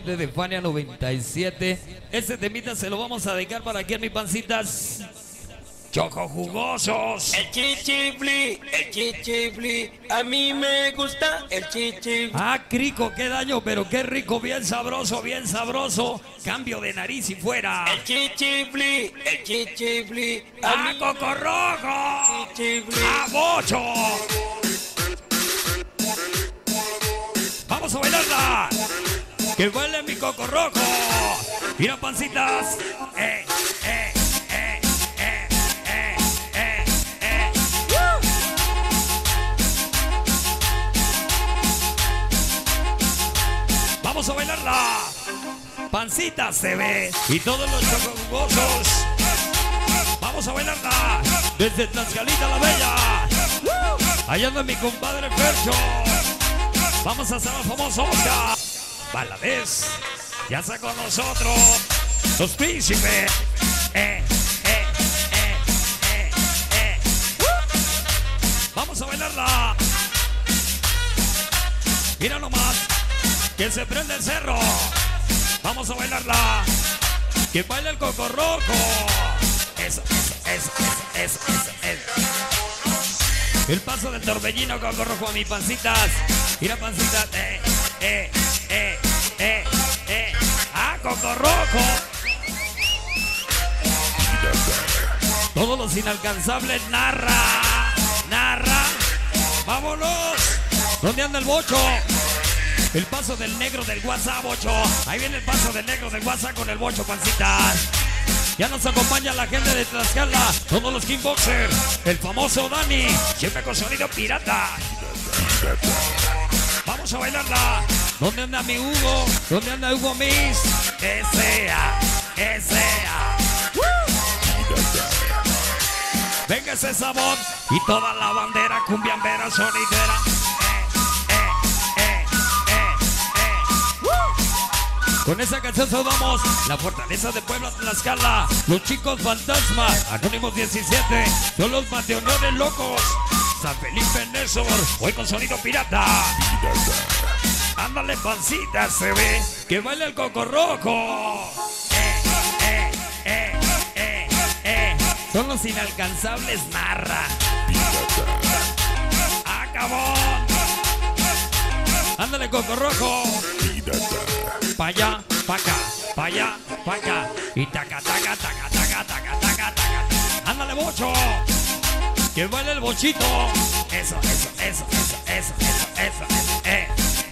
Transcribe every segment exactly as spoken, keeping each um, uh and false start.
De Fania noventa y siete. Este temita se lo vamos a dedicar para aquí en mis pancitas choco jugosos. El chichifli, el chichifli, a mí me gusta el chichifli. Ah, crico, qué daño, pero qué rico, bien sabroso, bien sabroso. Cambio de nariz y fuera. El chichifli, el chichifli, a ¡Ah, mí cocorroco! chichifli. ¡Ah, bocho! Vamos a bailarla. Que baile mi cocorroco. Mira, pancitas. Eh, eh, eh, eh, eh, eh, eh. ¡Woo! Vamos a bailarla. Pancita se ve. Y todos los chocojugosos. Vamos a bailarla. Desde Tlaxcalita la Bella. ¡Woo! Allá anda mi compadre Fercho. Vamos a hacer el famoso Oscar. Valadez, ya está con nosotros. Los príncipes. Eh, eh, eh, eh, eh. ¡Uh! Vamos a bailarla. Mira nomás. Que se prende el cerro. Vamos a bailarla. Que baila el cocorroco. Eso, eso, eso, eso, eso, eso. El paso del torbellino cocorroco a mis pancitas. Mira, pancitas. Eh, eh, eh, eh, eh. ¡Ah, cocorroco! Todos los inalcanzables narra, narra. ¡Vámonos! ¿Dónde anda el bocho? El paso del negro del WhatsApp, bocho. Ahí viene el paso del negro del WhatsApp con el bocho, pancitas. Ya nos acompaña la gente de Tlaxcala, todos los Kingboxers, el famoso Dani, siempre con sonido pirata. Vamos a bailarla. ¿Dónde anda mi Hugo? ¿Dónde anda Hugo Miss? Que sea, que sea. ¡Woo! Venga ese sabor y toda la bandera cumbiambera sonidera. Eh, eh, eh, eh, eh. ¡Woo! Con esa canción saludamos la fortaleza de Puebla, Tlaxcala, los chicos fantasma, Anónimos diecisiete, son los mateoneros locos, San Felipe Néstor, hoy con sonido pirata. Ándale, pancita, se ve que baila el cocorroco. Eh, eh, eh, eh, eh. Son los inalcanzables narra. Acabó. Ándale, cocorroco. Pa' allá, pa' acá, pa' allá, pa' acá. Y taca, taca, taca, taca, taca, taca, taca. Ándale, bocho. Que baila el bochito. Eso, eso, eso, eso, eso, eso, eso, eso, eh.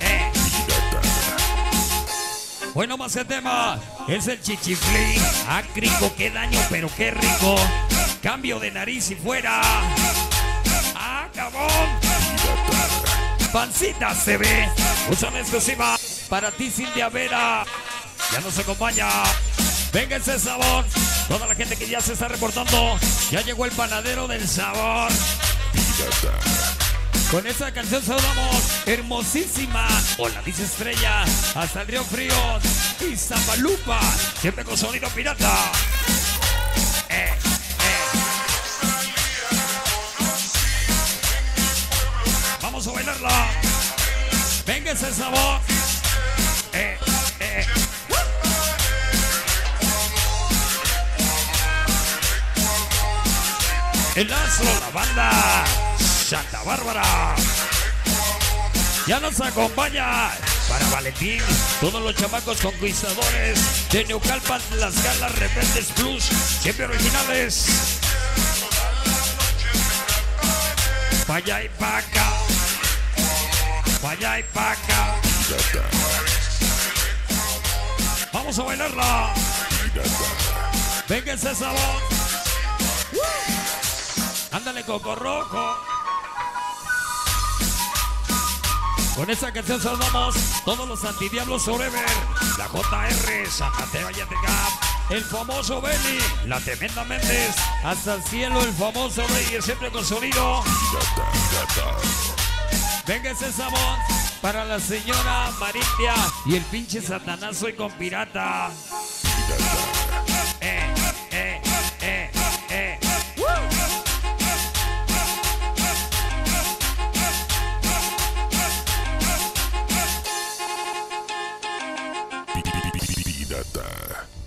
Bueno, más que tema, es el chichiflí. Ah, crico, qué daño, pero qué rico. Cambio de nariz y fuera. Ah, cabrón. Pancita se ve. Usan exclusiva para ti, Cintia Vera. Ya nos acompaña. Venga ese sabor. Toda la gente que ya se está reportando. Ya llegó el panadero del sabor. Con esta canción saludamos hermosísima. Hola, dice Estrella. Hasta el Río Frío y Zapalupa. Siempre con sonido pirata. Eh, eh. Vamos a bailarla. Venga ese sabor. Eh, eh. El astro, la banda Santa Bárbara. Ya nos acompaña para Valentín, todos los chamacos conquistadores de Neucalpan, Tlaxcala, Rebeldes Plus, siempre originales. Pa' allá y pa' acá, pa' allá y pa' acá. Vamos a bailarla. Venga ese sabor. Ándale, cocorroco. Con esta canción saludamos todos los antidiablos forever. La J R, San Mateo Ayatecap, el famoso Benny, la tremenda Méndez, hasta el cielo el famoso Rey, siempre con sonido. Venga ese sabor para la señora Maritia y el pinche Satanás, soy con pirata. Eh, eh, eh, eh. Plata.